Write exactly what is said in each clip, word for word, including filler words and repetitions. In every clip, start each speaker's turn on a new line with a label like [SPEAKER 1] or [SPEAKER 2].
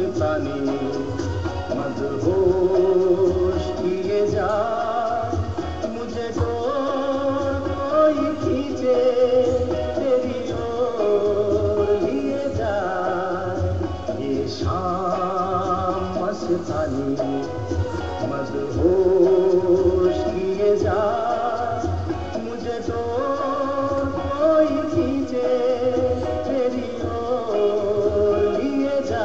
[SPEAKER 1] मस्तानी मदहोश किए जा मुझे डोर कोई खींचे तेरी ओर लिए जा ये शाम मस्तानी मदहोश किए जा मुझे डोर कोई खींचे तेरी ओर लिए जा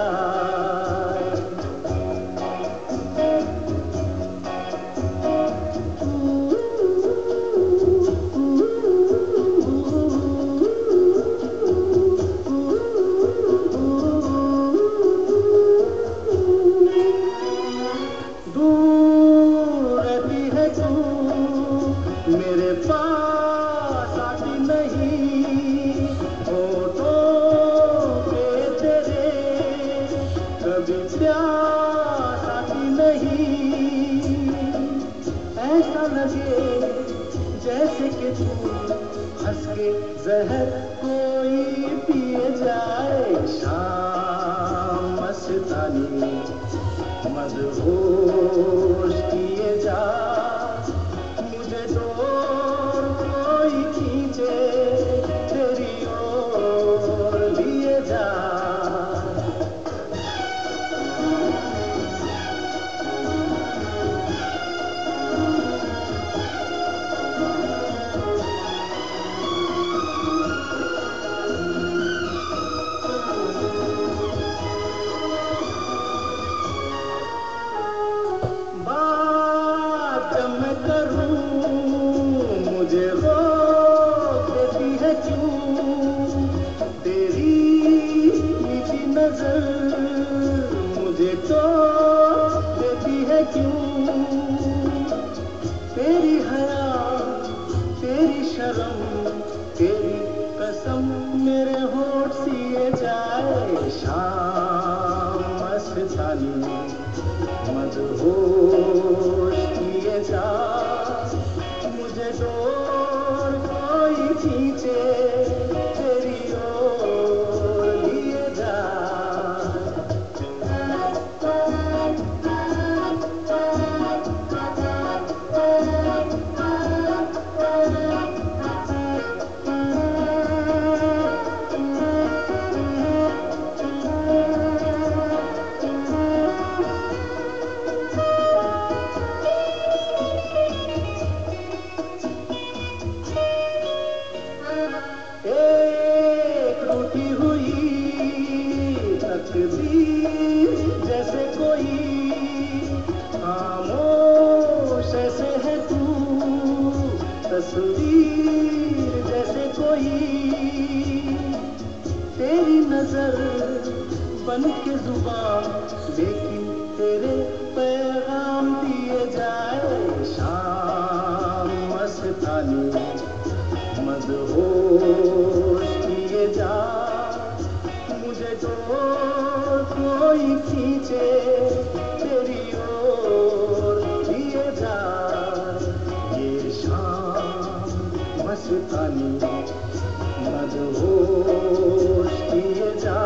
[SPEAKER 1] मेरे पास आती नहीं होठों पे तेरे कभी प्यास आती नहीं ऐसा लगे जैसे कि तू हंस के जहर कोई पिए जाए शाम मस्तानी मदहोश किए जा कोई खींचे तेरी ओर लिए जा बात जब मैं करूं मुझे रोक देती है क्यों तेरी मीठी नजर मुझे टोक देती है क्यों तेरी हया तेरी शर्म तेरी कसम मेरे होठ सिए जाए शाम मस्तानी मदहोश किए जा मुझे डोर कोई खींचे तेरी ओर लिए जा एक रूठी हुई तकदीर जैसे कोई खामोश ऐसे है तू तस्वीर जैसे कोई तेरी नजर बन के जुबान लेकिन तेरे पैगाम दिए जाए शाम मस्तानी मदहोश किए जा मुझे डोर कोई खींचे तेरी ओर लिए जा ये शाम मस्तानी मदहोश किए जा